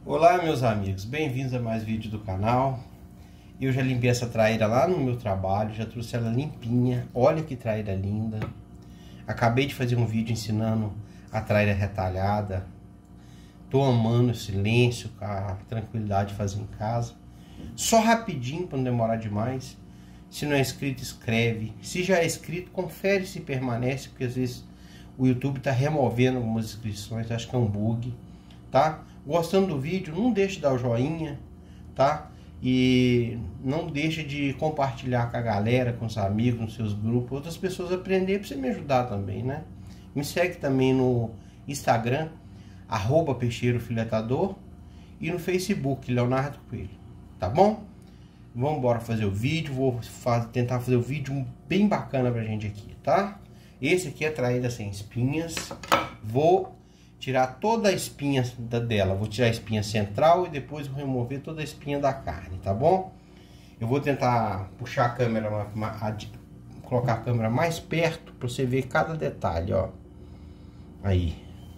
Olá meus amigos, bem-vindos a mais vídeo do canal. Eu já limpei essa traíra lá no meu trabalho, já trouxe ela limpinha. Olha que traíra linda. Acabei de fazer um vídeo ensinando a traíra retalhada. Tô amando o silêncio, a tranquilidade de fazer em casa. Só rapidinho para não demorar demais. Se não é inscrito, inscreve. Se já é inscrito, confere se permanece, porque às vezes o YouTube tá removendo algumas inscrições, acho que é um bug, tá? Gostando do vídeo, não deixe de dar o joinha, tá? E não deixe de compartilhar com a galera, com os amigos, nos seus grupos, outras pessoas aprender para você me ajudar também, né? Me segue também no Instagram, @peixeirofiletador, e no Facebook, Leonardo Coelho, tá bom? Vamos embora fazer o vídeo, vou tentar fazer o vídeo bem bacana pra gente aqui, tá? Esse aqui é traíra sem espinhas, vou tirar toda a espinha dela, vou tirar a espinha central e depois vou remover toda a espinha da carne, tá bom? Eu vou tentar puxar a câmera, colocar a câmera mais perto para você ver cada detalhe, ó. Aí.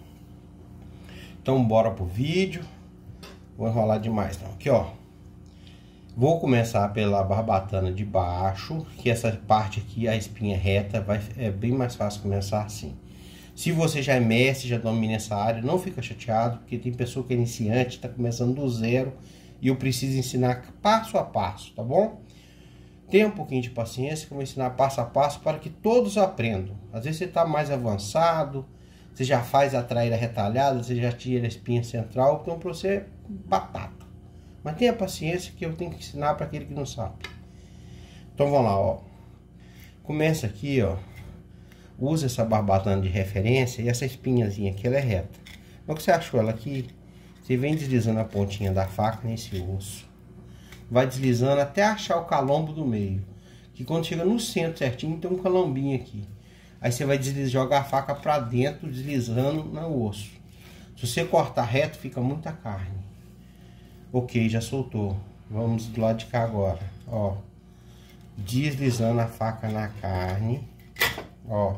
Então bora pro vídeo. Vou enrolar demais não. Aqui, ó. Vou começar pela barbatana de baixo, que essa parte aqui, a espinha reta, é bem mais fácil começar assim. Se você já é mestre, já domina essa área, não fica chateado, porque tem pessoa que é iniciante, está começando do zero, e eu preciso ensinar passo a passo, tá bom? Tenha um pouquinho de paciência, que eu vou ensinar passo a passo para que todos aprendam. Às vezes você está mais avançado, você já faz a traíra retalhada, você já tira a espinha central, então para você é batata. Mas tenha paciência que eu tenho que ensinar para aquele que não sabe. Então vamos lá, ó. Começa aqui, ó. Usa essa barbatana de referência e essa espinhazinha aqui, ela é reta. Então, que você achou ela aqui, você vem deslizando a pontinha da faca nesse osso. Vai deslizando até achar o calombo do meio. Que quando chega no centro certinho, tem um calombinho aqui. Aí você vai jogar a faca pra dentro, deslizando no osso. Se você cortar reto, fica muita carne. Ok, já soltou. Vamos do lado de cá agora, ó. Deslizando a faca na carne, ó.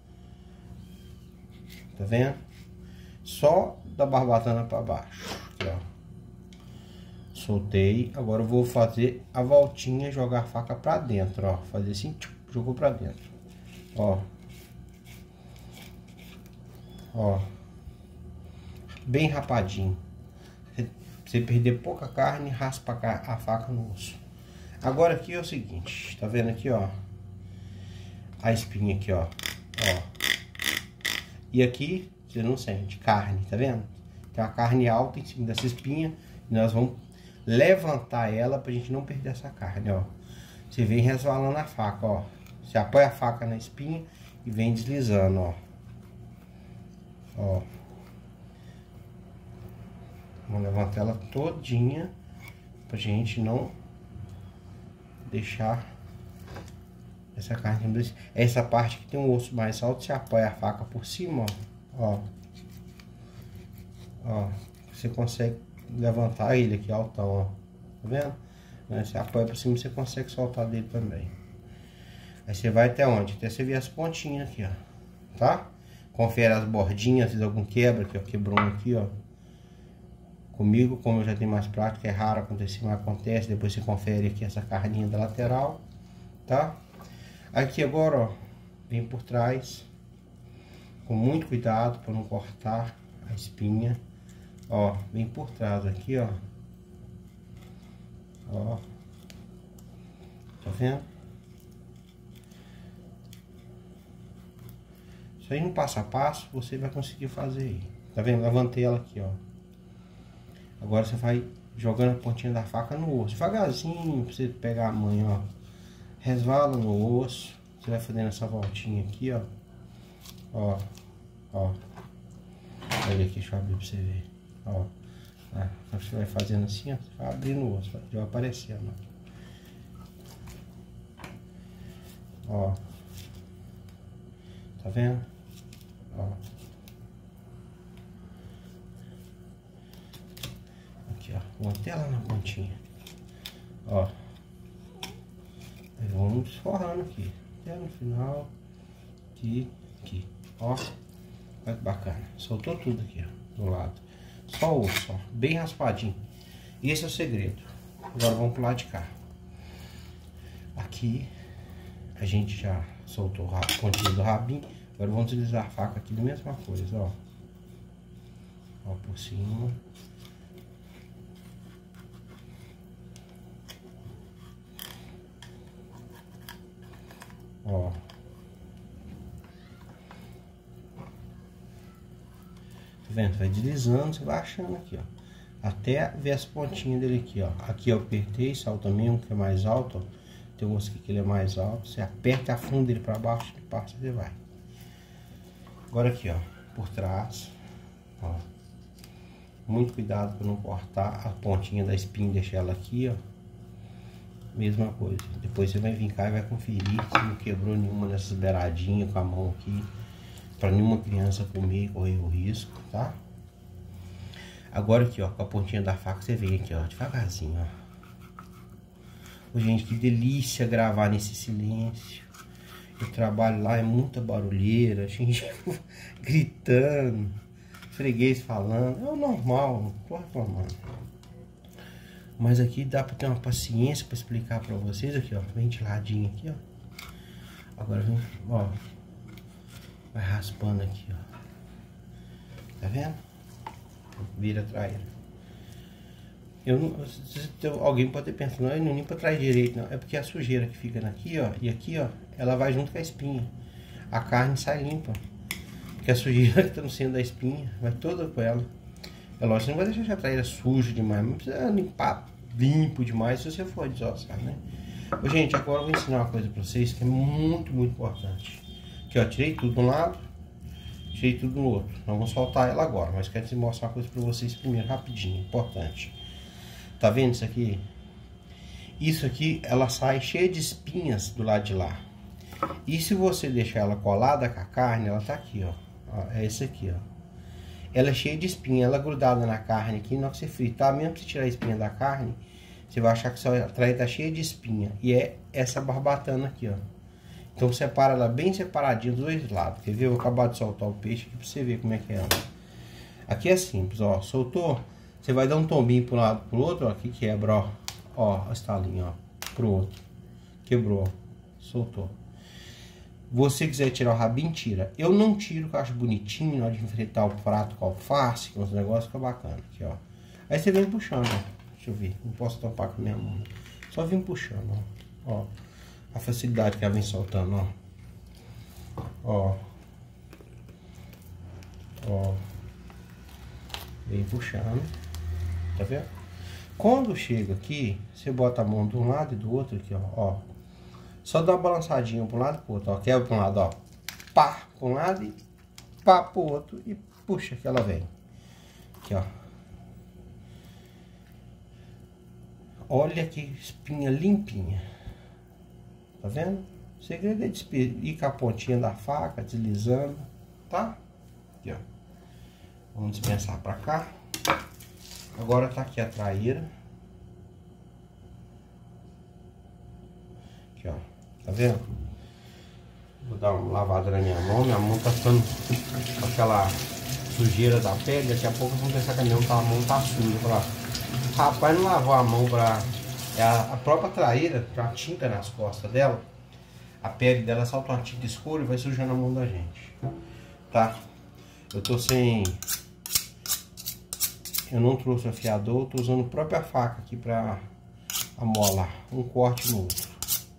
Tá vendo? Só da barbatana para baixo. Aqui, ó. Soltei. Agora eu vou fazer a voltinha e jogar a faca para dentro, ó. Fazer assim, jogou para dentro. Ó. Ó. Bem rapadinho. Você perder pouca carne, raspa a faca no osso. Agora aqui é o seguinte, tá vendo aqui, ó? A espinha aqui, ó. Ó. E aqui, você não sente carne, tá vendo? Tem uma carne alta em cima dessa espinha. E nós vamos levantar ela pra gente não perder essa carne, ó. Você vem resvalando a faca, ó. Você apoia a faca na espinha e vem deslizando, ó. Ó. Vamos levantar ela todinha pra gente não deixar essa carne. Essa parte que tem um osso mais alto, você apoia a faca por cima, ó. Ó. Você consegue levantar ele aqui altão, ó. Tá vendo? Você apoia por cima, você consegue soltar dele também. Aí você vai até onde? Até você ver as pontinhas aqui, ó. Tá? Confere as bordinhas, se algum quebra, aqui, ó. Quebrou um aqui, ó. Comigo, como eu já tenho mais prática, é raro acontecer, mas acontece. Depois você confere aqui essa carninha da lateral, tá? Aqui agora, ó, vem por trás, com muito cuidado para não cortar a espinha. Ó, vem por trás aqui, ó. Ó. Tá vendo? Isso aí no passo a passo você vai conseguir fazer aí. Tá vendo? Levantei ela aqui, ó. Agora você vai jogando a pontinha da faca no osso, devagarzinho, pra você pegar a manha, ó. Resvala no osso. Você vai fazendo essa voltinha aqui, ó. Ó. Ó. Olha aqui, deixa eu abrir pra você ver. Ó. Você vai fazendo assim, ó. Você vai abrindo o osso, já vai aparecendo, ó. Ó. Tá vendo? Ó. Vou até lá na pontinha. Ó. Aí vamos forrando aqui. Até no final. Aqui. Aqui. Ó. Olha que bacana. Soltou tudo aqui, ó. Do lado. Só o osso, ó, bem raspadinho. Esse é o segredo. Agora vamos pro lado de cá. Aqui a gente já soltou a pontinha do rabinho. Agora vamos utilizar a faca aqui da mesma coisa, ó. Ó, por cima. Ó. Tá vendo? Vai deslizando, você vai achando aqui, ó. Até ver as pontinhas dele aqui, ó. Aqui eu apertei, salta mesmo, que é mais alto, ó. Tem um aqui que ele é mais alto. Você aperta a fundo ele para baixo, ele passa e vai. Agora aqui, ó, por trás, ó. Muito cuidado para não cortar a pontinha da espinha, deixar ela aqui, ó. Mesma coisa. Depois você vai vir cá e vai conferir se não quebrou nenhuma dessas beiradinhas com a mão aqui, para nenhuma criança comer e correr o risco, tá? Agora aqui, ó, com a pontinha da faca você vem aqui, ó, devagarzinho, ó. Gente, que delícia gravar nesse silêncio. O trabalho lá é muita barulheira, a gente gritando, freguês falando, é o normal, não tô reclamando. Mas aqui dá pra ter uma paciência pra explicar pra vocês, aqui ó, ventiladinho aqui ó. Agora vem, ó, vai raspando aqui ó, tá vendo? Vira a traíra. Alguém pode ter pensado, não, eu não limpa atrás direito, não. É porque a sujeira que fica aqui, ó, e aqui, ó, ela vai junto com a espinha. A carne sai limpa. Porque a sujeira que tá no centro da espinha vai toda com ela. É lógico, você não vai deixar a traíra suja demais, não precisa limpar limpo demais se você for desossar, né? Ô, gente, agora eu vou ensinar uma coisa pra vocês que é muito, muito importante. Aqui, ó, tirei tudo de um lado, tirei tudo do outro. Não vou soltar ela agora, mas quero mostrar uma coisa pra vocês primeiro, rapidinho, importante. Tá vendo isso aqui? Isso aqui, ela sai cheia de espinhas do lado de lá. E se você deixar ela colada com a carne, ela tá aqui, ó. É esse aqui, ó. Ela é cheia de espinha, ela é grudada na carne aqui. Na hora que você fritar, mesmo que você tirar a espinha da carne, você vai achar que sua traíra tá cheia de espinha. E é essa barbatana aqui, ó. Então separa ela bem separadinha dos dois lados. Quer ver? Eu vou acabar de soltar o peixe aqui pra você ver como é que é ela. Aqui é simples, ó. Soltou. Você vai dar um tombinho para um lado pro outro, ó, que quebra, ó. Ó, a estalinha, ó, pro outro. Quebrou, ó. Soltou. Você quiser tirar o rabinho, tira. Eu não tiro, que eu acho bonitinho, na hora de enfrentar o prato com alface, com os negócios, fica bacana. Aqui, ó. Aí você vem puxando, ó. Deixa eu ver, não posso tampar com a minha mão. Só vem puxando, ó. Ó, a facilidade que ela vem soltando, ó. Ó. Ó. Vem puxando. Tá vendo? Quando chega aqui, você bota a mão de um lado e do outro aqui, ó. Só dá uma balançadinha para um lado e pro outro, ó. Quebra para um lado, ó. Pá, para um lado e pá pro outro e puxa que ela vem. Aqui, ó. Olha que espinha limpinha. Tá vendo? O segredo é ir com a pontinha da faca, deslizando, tá? Aqui, ó. Vamos dispensar para cá. Agora tá aqui a traíra. Aqui, ó. Tá vendo? Vou dar uma lavada na minha mão. Minha mão tá ficando com aquela sujeira da pele. Daqui a pouco vamos pensar que a mão tá suja. Falar, rapaz, não lavou a mão pra... É a própria traíra, tem uma tinta nas costas dela. A pele dela solta uma tinta escura e vai sujando a mão da gente. Tá? Eu tô sem... Eu não trouxe o afiador, tô usando a própria faca aqui pra amolar um corte no outro.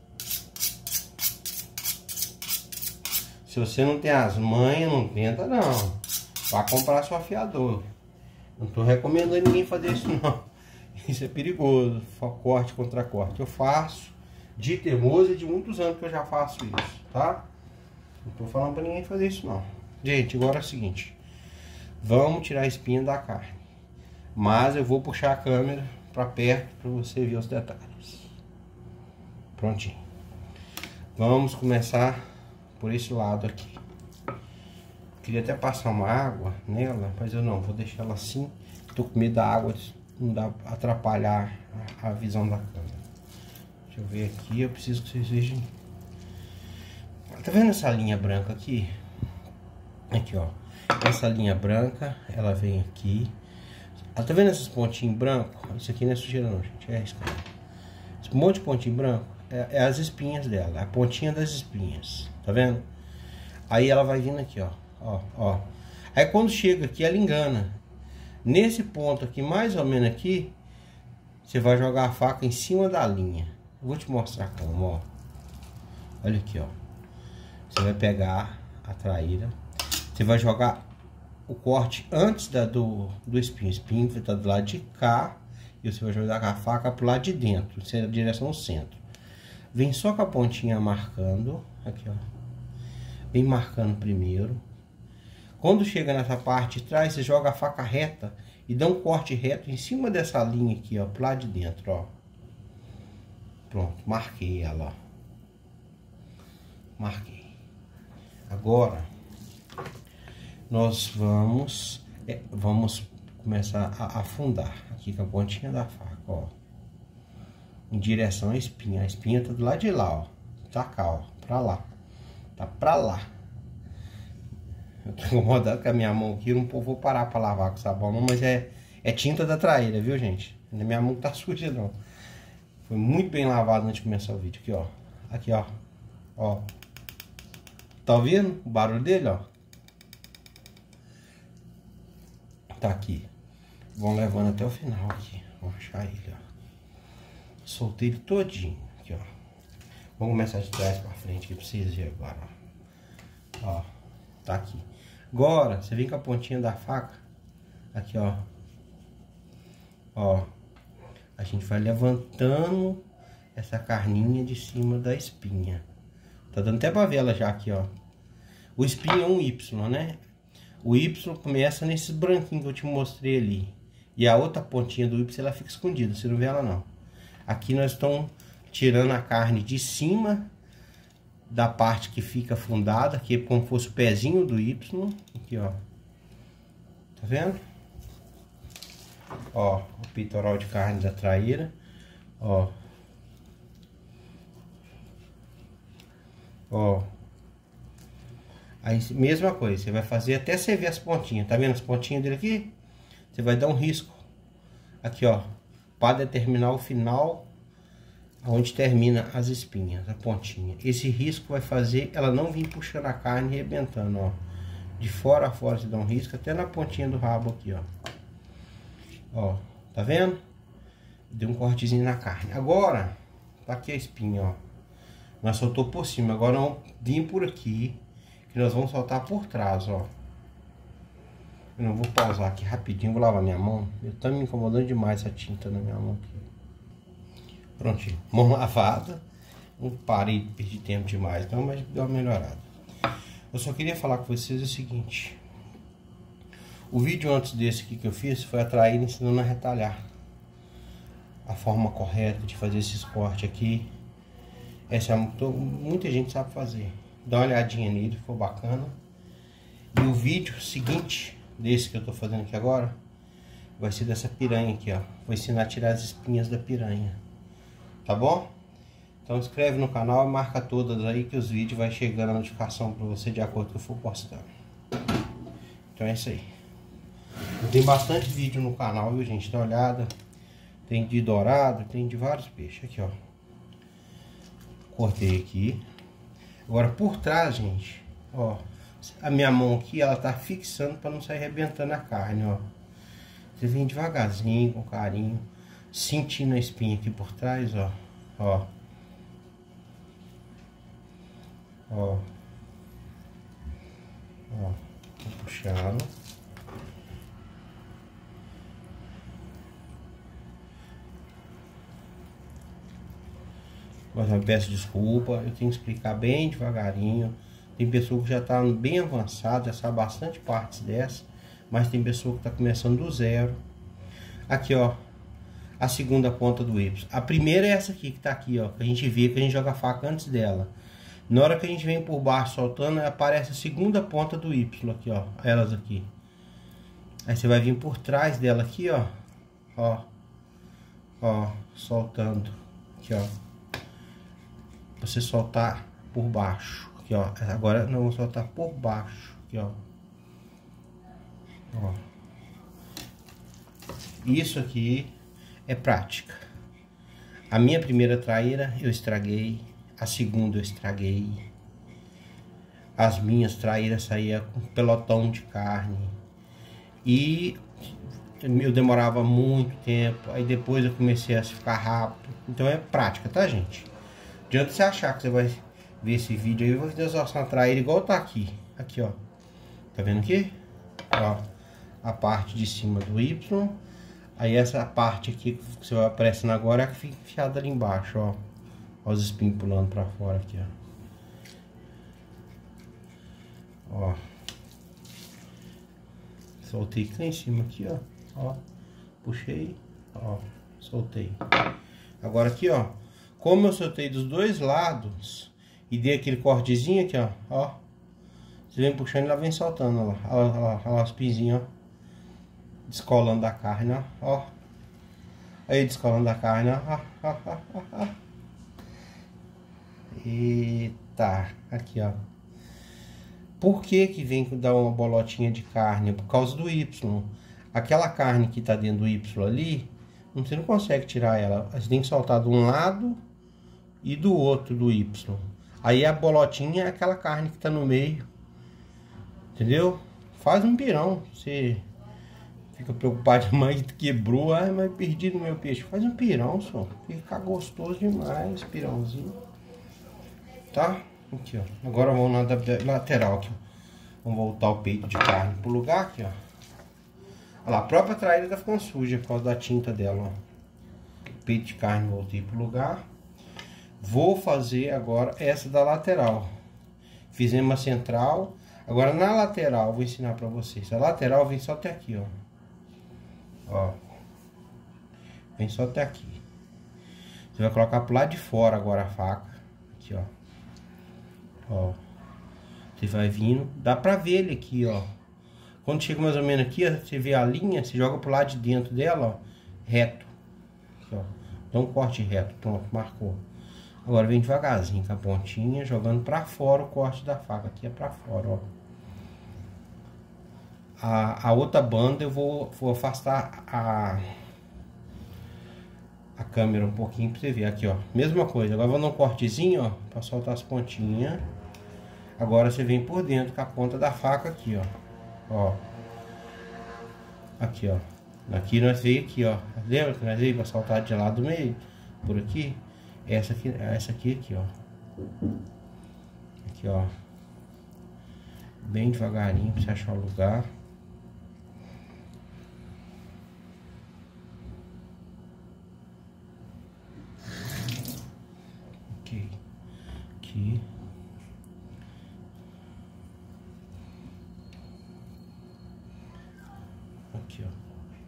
Se você não tem as manhas, não tenta não. Vá comprar seu afiador. Não tô recomendando ninguém fazer isso não. Isso é perigoso, corte contra corte. Eu faço de teimoso e de muitos anos que eu já faço isso, tá? Não tô falando pra ninguém fazer isso não. Gente, agora é o seguinte. Vamos tirar a espinha da carne. Mas eu vou puxar a câmera para perto para você ver os detalhes. Prontinho. Vamos começar por esse lado aqui. Queria até passar uma água nela, mas eu não, vou deixar ela assim. Tô com medo da água não dá atrapalhar a visão da câmera. Deixa eu ver aqui, eu preciso que vocês vejam. Tá vendo essa linha branca aqui? Aqui, ó. Essa linha branca, ela vem aqui. Tá vendo esses pontinhos brancos? Isso aqui não é sujeira não, gente. É isso, cara. Esse monte de pontinho branco é as espinhas dela. A pontinha das espinhas. Tá vendo? Aí ela vai vindo aqui, ó. Ó, ó. Aí quando chega aqui, ela engana. Nesse ponto aqui, mais ou menos aqui, você vai jogar a faca em cima da linha. Eu vou te mostrar como, ó. Olha aqui, ó. Você vai pegar a traíra. Você vai jogar o corte antes do espinho. O espinho vai estar do lado de cá. E você vai jogar a faca pro lado de dentro, na direção ao centro. Vem só com a pontinha marcando. Aqui, ó. Vem marcando primeiro. Quando chega nessa parte de trás, você joga a faca reta e dá um corte reto em cima dessa linha aqui, ó, pro lado de dentro, ó. Pronto, marquei ela, ó. Marquei. Agora, nós vamos começar a afundar aqui com a pontinha da faca, ó. Em direção à espinha. A espinha tá do lado de lá, ó. Tá cá, ó. Pra lá. Tá pra lá. Eu tô incomodado com a minha mão aqui. Eu não vou parar pra lavar com sabão, não. Mas é tinta da traíra, viu, gente? Minha mão tá suja, não. Foi muito bem lavado antes de começar o vídeo. Aqui, ó. Aqui, ó. Ó. Tá ouvindo o barulho dele, ó? Tá aqui. Vão levando até o final aqui. Vamos achar ele, ó. Soltei ele todinho. Aqui, ó. Vamos começar de trás pra frente aqui pra vocês verem agora, ó. Ó. Tá aqui. Agora, você vem com a pontinha da faca. Aqui, ó. Ó. A gente vai levantando essa carninha de cima da espinha. Tá dando até pra ver ela já aqui, ó. O espinho é um Y, né? O Y começa nesses branquinhos que eu te mostrei ali. E a outra pontinha do Y, ela fica escondida. Você não vê ela, não. Aqui nós estamos tirando a carne de cima da parte que fica afundada, que é como se fosse o pezinho do Y. Aqui, ó. Tá vendo? Ó, o peitoral de carne da traíra. Ó. Ó. Aí, mesma coisa, você vai fazer até você ver as pontinhas. Tá vendo as pontinhas dele aqui? Você vai dar um risco. Aqui, ó. Para determinar o final, onde termina as espinhas, a pontinha. Esse risco vai fazer ela não vir puxando a carne e arrebentando, ó. De fora a fora você dá um risco, até na pontinha do rabo aqui, ó. Ó, tá vendo? Deu um cortezinho na carne. Agora, tá aqui a espinha, ó. Nós soltou por cima, agora vamos vir por aqui, que nós vamos soltar por trás, ó. Eu não vou pausar aqui rapidinho, vou lavar minha mão. Eu tô me incomodando demais essa tinta na minha mão aqui. Prontinho, mão lavada. Não parei de perder tempo demais não, mas deu uma melhorada. Eu só queria falar com vocês o seguinte. O vídeo antes desse aqui que eu fiz foi a traíra ensinando a retalhar. A forma correta de fazer esses cortes aqui. Essa muita gente sabe fazer. Dá uma olhadinha nele, ficou bacana. E o vídeo seguinte desse que eu tô fazendo aqui agora vai ser dessa piranha aqui, ó. Vou ensinar a tirar as espinhas da piranha. Tá bom? Então inscreve no canal e marca todas aí que os vídeos vai chegando a notificação para você de acordo com o que eu for postando. Então é isso aí. Tem bastante vídeo no canal, viu, gente? Dá uma olhada. Tem de dourado, tem de vários peixes. Aqui, ó. Cortei aqui. Agora por trás, gente, ó. A minha mão aqui, ela tá fixando para não sair arrebentando a carne, ó. Você vem devagarzinho, com carinho. Sentindo a espinha aqui por trás, ó. Ó. Ó. Ó. Tô puxando. Mas eu peço desculpa, eu tenho que explicar bem devagarinho. Tem pessoa que já está bem avançada, já sabe bastante partes dessa. Mas tem pessoa que está começando do zero. Aqui, ó. A segunda ponta do Y. A primeira é essa aqui, que tá aqui, ó. Que a gente vê, que a gente joga a faca antes dela. Na hora que a gente vem por baixo soltando, aparece a segunda ponta do Y aqui, ó. Elas aqui. Aí você vai vir por trás dela aqui, ó. Ó. Ó. Soltando. Aqui, ó. Você soltar por baixo. Aqui, ó. Agora nós vamos soltar por baixo. Aqui, ó. Ó. Isso aqui é prática. A minha primeira traíra eu estraguei, a segunda eu estraguei. As minhas traíras saíam com pelotão de carne. E eu demorava muito tempo, aí depois eu comecei a ficar rápido. Então é prática, tá, gente? Não adianta você achar que você vai ver esse vídeo aí, eu vou desossar uma traíra igual tá aqui. Aqui, ó. Tá vendo aqui? Ó, a parte de cima do Y. Aí essa parte aqui que você vai aparecendo agora é a que fica enfiada ali embaixo, ó. Ó os espinhos pulando pra fora aqui, ó. Ó. Soltei aqui lá em cima aqui, ó. Ó. Puxei, ó. Soltei. Agora aqui, ó. Como eu soltei dos dois lados e dei aquele cortezinho aqui, ó. Ó. Você vem puxando e ela vem soltando, ó lá. Ó lá os pinzinhos, ó. Descolando da carne, ó. Ó. Aí descolando da carne, ó. Eita. Aqui, ó. Por que que vem dar uma bolotinha de carne? Por causa do Y. Aquela carne que tá dentro do Y ali, você não consegue tirar ela. Você tem que soltar de um lado e do outro do Y. Aí a bolotinha é aquela carne que tá no meio. Entendeu? Faz um pirão. Você fica preocupado demais que quebrou. Ai, mas perdi no meu peixe. Faz um pirão, só. Fica gostoso demais, pirãozinho. Tá? Aqui, ó. Agora vamos na lateral aqui, ó. Vamos voltar o peito de carne pro lugar aqui, ó. Olha lá, a própria traíra tá ficando suja por causa da tinta dela, ó. Peito de carne voltei pro lugar. Vou fazer agora essa da lateral. Fizemos a central. Agora na lateral, vou ensinar pra vocês. A lateral vem só até aqui, ó. Ó. Vem só até aqui. Você vai colocar pro lado de fora agora a faca. Aqui, ó. Ó. Você vai vindo. Dá pra ver ele aqui, ó. Quando chega mais ou menos aqui, ó, você vê a linha, você joga pro lado de dentro dela, ó. Reto. Aqui, ó. Dá um corte reto. Pronto, marcou. Agora vem devagarzinho com a pontinha, jogando pra fora o corte da faca. Aqui é pra fora, ó. A outra banda eu vou afastar a câmera um pouquinho pra você ver. Aqui, ó. Mesma coisa. Agora vou dar um cortezinho, ó. Pra soltar as pontinhas. Agora você vem por dentro com a ponta da faca aqui, ó. Ó. Aqui, ó. Aqui nós veio aqui, ó. Lembra que nós veio pra soltar de lá do meio? Por aqui. Essa aqui, ó. Aqui, ó. Bem devagarinho pra você achar o lugar. Ok. Aqui. Aqui, ó.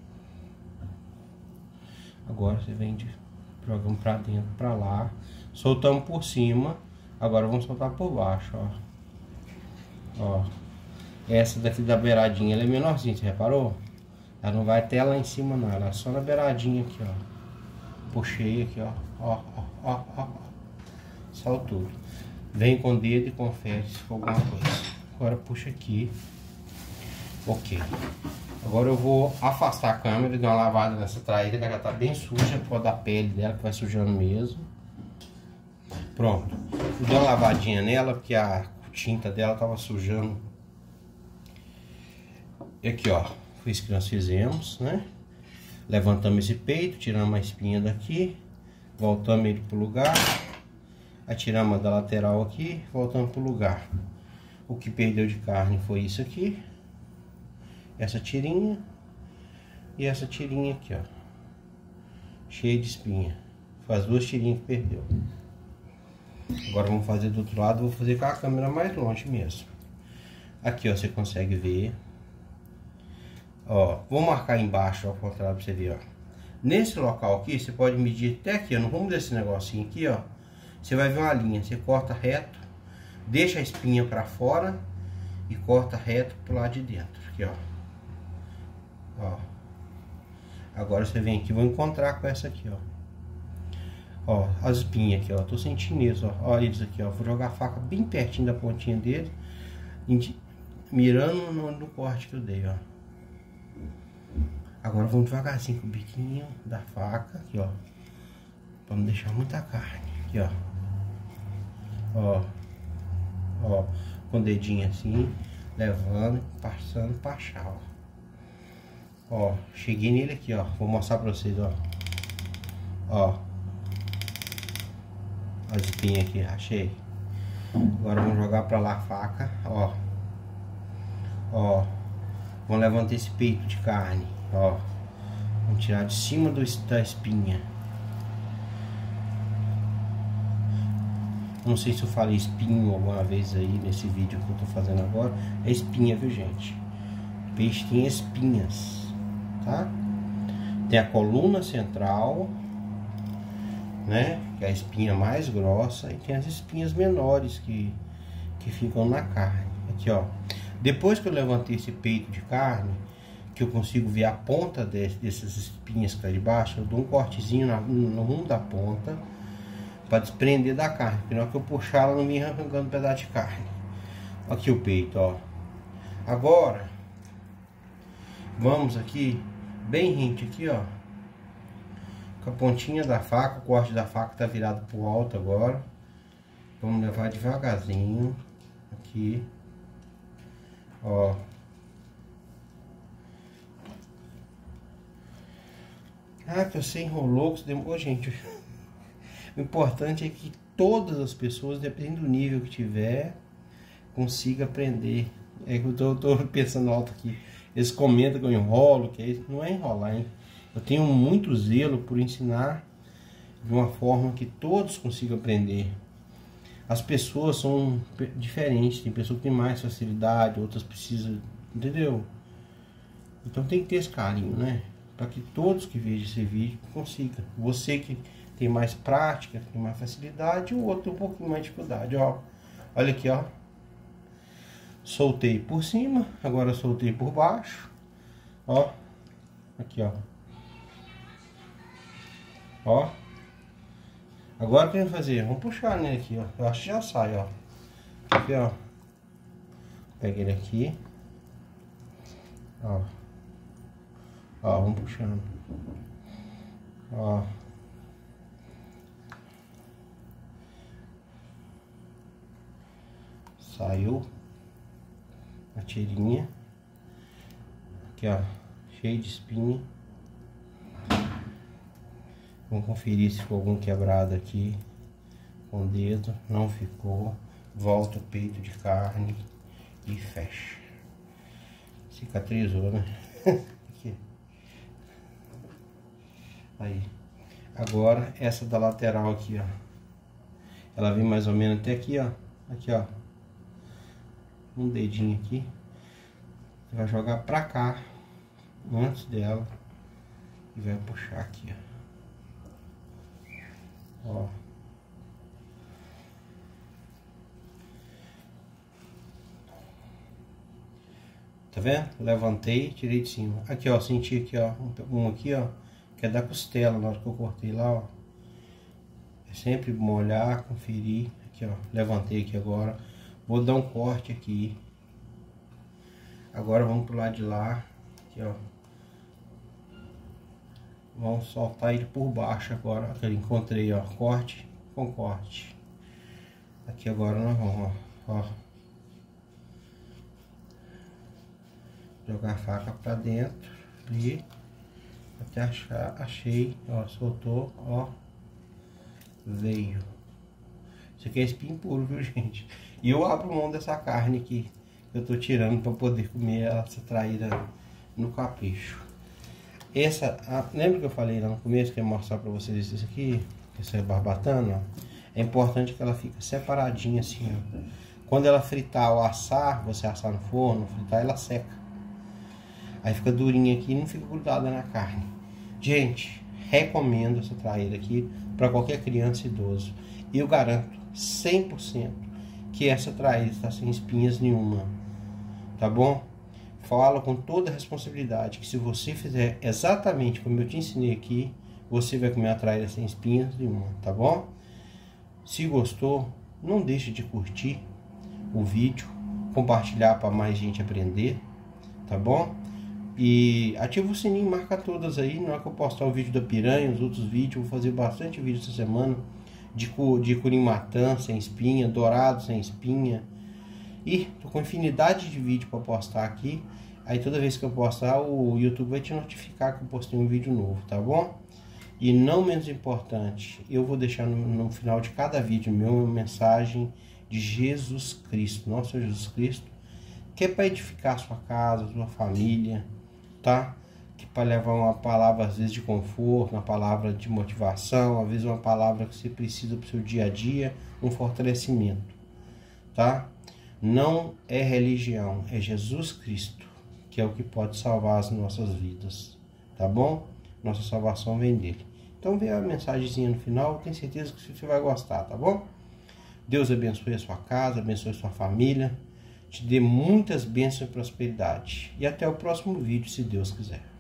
Agora você vem de programa pra dentro, pra lá. Soltamos por cima. Agora vamos soltar por baixo, ó. Ó. Essa daqui da beiradinha, ela é menorzinha, você reparou? Ela não vai até lá em cima não, ela é só na beiradinha aqui, ó. Puxei aqui, ó. Ó. Soltou. Vem com o dedo e confere se for alguma coisa. Agora puxa aqui. Ok. Agora eu vou afastar a câmera e dar uma lavada nessa traíra, que ela já tá bem suja por causa da pele dela, que vai sujando mesmo. Pronto. Vou dar uma lavadinha nela, porque a tinta dela tava sujando. E aqui, ó. Foi isso que nós fizemos, né? Levantamos esse peito, tiramos a espinha daqui, voltamos ele pro lugar. Aí tiramos a da lateral aqui, voltamos pro lugar. O que perdeu de carne foi isso aqui. Essa tirinha e essa tirinha aqui, ó, cheia de espinha. Foi as duas tirinhas que perdeu. Agora vamos fazer do outro lado. Vou fazer com a câmera mais longe mesmo. Aqui, ó, você consegue ver. Ó, vou marcar embaixo, ó, pra você ver, ó. Nesse local aqui, você pode medir até aqui, ó, no rumo desse negocinho aqui, ó. Você vai ver uma linha, você corta reto, deixa a espinha pra fora e corta reto pro lado de dentro, aqui, ó. Ó. Agora você vem aqui, vou encontrar com essa aqui, ó. Ó, as espinhas aqui, ó. Tô sentindo isso, ó. Olha eles aqui, ó. Vou jogar a faca bem pertinho da pontinha dele, mirando no corte que eu dei, ó. Agora vamos devagarzinho com o biquinho da faca, aqui ó. Pra não deixar muita carne, aqui ó. Ó, ó, com o dedinho assim, levando, passando pra achar, ó. Ó, cheguei nele aqui, ó. Vou mostrar pra vocês, ó. Ó. As espinhas aqui, achei. Agora vamos jogar pra lá a faca, ó. Ó. Vamos levantar esse peito de carne, ó. Vamos tirar de cima da espinha. Não sei se eu falei espinho alguma vez aí nesse vídeo que eu tô fazendo agora. É espinha, viu, gente? O peixe tem espinhas, tá? Tem a coluna central, né? Que é a espinha mais grossa. E tem as espinhas menores que ficam na carne. Aqui, ó. Depois que eu levantei esse peito de carne, que eu consigo ver a ponta dessas espinhas que tá de baixo, eu dou um cortezinho no rumo da ponta para desprender da carne, porque na hora que eu puxar ela não me arrancando um pedaço de carne. Aqui o peito, ó. Agora vamos aqui bem rente aqui, ó, com a pontinha da faca. O corte da faca tá virado pro alto agora. Vamos levar devagarzinho aqui, ó. Ah, que você enrolou, que você demorou, gente. O importante é que todas as pessoas, dependendo do nível que tiver, consiga aprender. É que eu tô pensando alto aqui. Eles comentam que eu enrolo, que é isso. Não é enrolar, hein? Eu tenho muito zelo por ensinar de uma forma que todos consigam aprender. As pessoas são diferentes. Tem pessoas que têm mais facilidade, outras precisam, entendeu? Então tem que ter esse carinho, né? Para que todos que vejam esse vídeo consigam. Você que tem mais prática, tem mais facilidade, o outro tem um pouquinho mais de dificuldade, ó. Olha aqui, ó. Soltei por cima, agora soltei por baixo, ó. Aqui, ó. Ó. Agora o que eu vou fazer? Vamos puxar nele aqui, ó. Eu acho que já sai, ó. Aqui, ó. Pega ele aqui. Ó. Ó, vamos puxando. Ó. Saiu a tirinha. Aqui, ó, cheio de espinha. Vamos conferir se ficou algum quebrado aqui com o dedo. Não ficou. Volta o peito de carne e fecha. Cicatrizou, né? Aqui. Aí. Agora essa da lateral aqui, ó. Ela vem mais ou menos até aqui, ó. Aqui, ó. Um dedinho aqui. Você vai jogar pra cá antes dela e vai puxar aqui, ó. Tá vendo? Levantei, tirei de cima. Aqui, ó, senti aqui, ó, um aqui, ó, que é da costela, na hora que eu cortei lá, ó. É sempre molhar, conferir. Aqui, ó, levantei aqui agora. Vou dar um corte aqui. Agora vamos pro lado de lá. Aqui, ó. Vamos soltar ele por baixo agora. Aqui eu encontrei, ó. Corte com corte. Aqui agora nós vamos, ó. Jogar a faca pra dentro. E até achar. Achei, ó. Soltou, ó. Veio. Isso aqui é espinho puro, viu, gente? E eu abro mão dessa carne aqui que eu tô tirando para poder comer essa traíra no capricho. Lembra que eu falei lá no começo que eu ia mostrar para vocês isso aqui? Essa barbatana, ó. É importante que ela fique separadinha assim, ó. Quando ela fritar ou assar, você assar no forno, fritar, ela seca. Aí fica durinha aqui e não fica grudada na carne. Gente, recomendo essa traíra aqui para qualquer criança e idoso. Eu garanto 100% que essa traíra está sem espinhas nenhuma, tá bom? Falo com toda a responsabilidade que se você fizer exatamente como eu te ensinei aqui, você vai comer a traíra sem espinhas nenhuma, tá bom? Se gostou, não deixe de curtir o vídeo, compartilhar para mais gente aprender, tá bom? E ativa o sininho, marca todas aí. Na hora que eu postar o vídeo da piranha, os outros vídeos, eu vou fazer bastante vídeo essa semana de curimatã sem espinha, dourado sem espinha. E tô com infinidade de vídeo para postar aqui. Aí toda vez que eu postar, o YouTube vai te notificar que eu postei um vídeo novo, tá bom? E não menos importante, eu vou deixar no final de cada vídeo meu uma mensagem de Jesus Cristo, nosso Jesus Cristo, que é para edificar a sua casa, a sua família, tá? Que para levar uma palavra às vezes de conforto, uma palavra de motivação, às vezes uma palavra que você precisa para o seu dia a dia, um fortalecimento, tá? Não é religião, é Jesus Cristo, que é o que pode salvar as nossas vidas, tá bom? Nossa salvação vem dele. Então vê a mensagenzinha no final, tenho certeza que você vai gostar, tá bom? Deus abençoe a sua casa, abençoe a sua família, te dê muitas bênçãos e prosperidade. E até o próximo vídeo, se Deus quiser.